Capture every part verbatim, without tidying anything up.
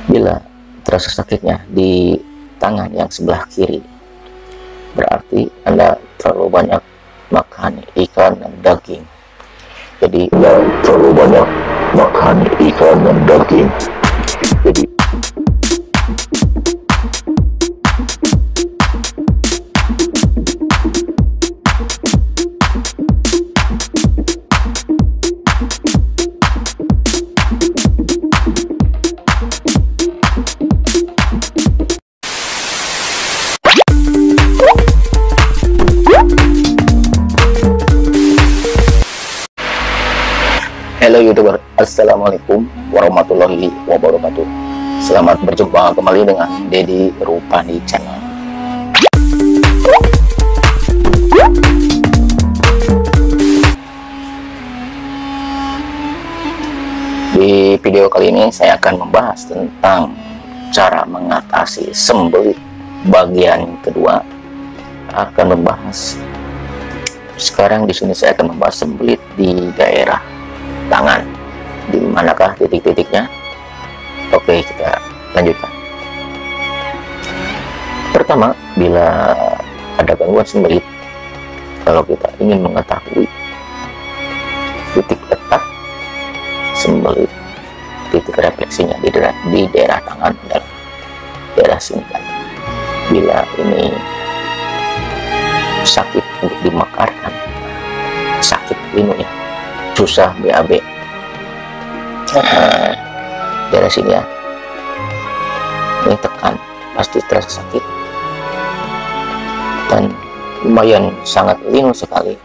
Bila terasa sakitnya di tangan yang sebelah kiri, berarti Anda terlalu banyak makan ikan dan daging. Jadi Anda terlalu banyak makan ikan dan daging. Jadi Halo YouTuber, Assalamualaikum warahmatullahi wabarakatuh. Selamat berjumpa kembali dengan Deddy Rupani Channel. Di video kali ini saya akan membahas tentang cara mengatasi sembelit bagian kedua. Akan membahas sekarang di sini saya akan membahas sembelit di daerah tangan. Di manakah titik-titiknya? Oke, kita lanjutkan. Pertama, bila ada gangguan sembelit, kalau kita ingin mengetahui titik letak sembelit, titik refleksinya di daerah, di daerah tangan dan daerah sini kan. Bila ini sakit untuk dimekarkan, sakit ini ya, susah B A B, nah, daerah sini ya, ini tekan pasti terasa sakit dan lumayan sangat linu sekali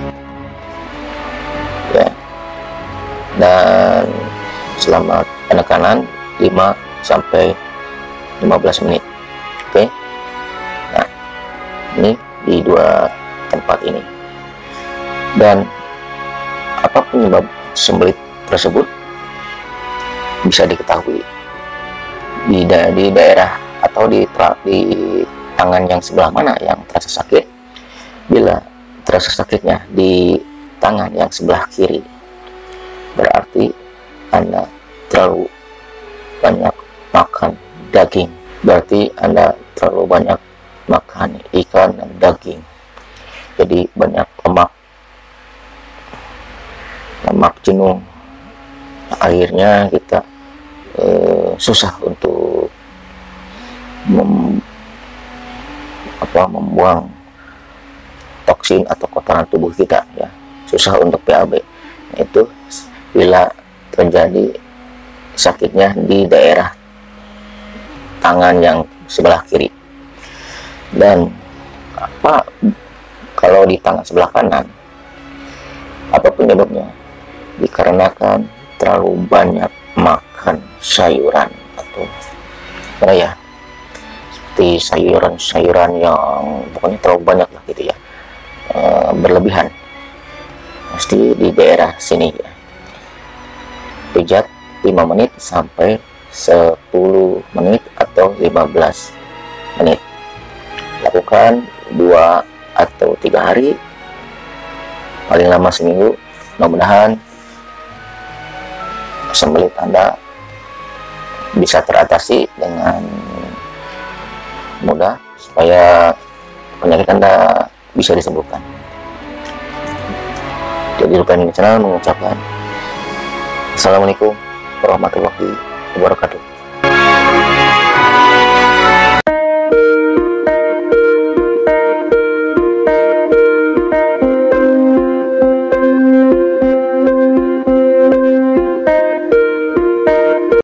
ya, dan selama penekanan lima sampai lima belas menit. Oke, nah ini di dua tempat ini, dan apa penyebab sembelit tersebut bisa diketahui di, da di daerah atau di, di tangan yang sebelah mana yang terasa sakit. Bila terasa sakitnya di tangan yang sebelah kiri, berarti Anda terlalu banyak makan daging. Berarti Anda terlalu banyak makan ikan dan daging, jadi banyak lemak lemak jenuh, akhirnya kita eh, susah untuk mem, apa, membuang toksin atau kotoran tubuh kita ya, susah untuk B A B. Itu bila terjadi sakitnya di daerah tangan yang sebelah kiri. Dan apa kalau di tangan sebelah kanan, apa penyebabnya? Dikarenakan terlalu banyak makan sayuran atau apa ya, seperti sayuran-sayuran yang pokoknya terlalu banyak lah gitu ya, e, berlebihan, pasti di daerah sini ya. Pijat lima menit sampai sepuluh menit atau lima belas menit, lakukan dua atau tiga hari, paling lama seminggu. Mudah-mudahan sembelit Anda bisa teratasi dengan mudah, supaya penyakit Anda bisa disembuhkan. Jadi Rupani Channel mengucapkan Assalamualaikum warahmatullahi wabarakatuh.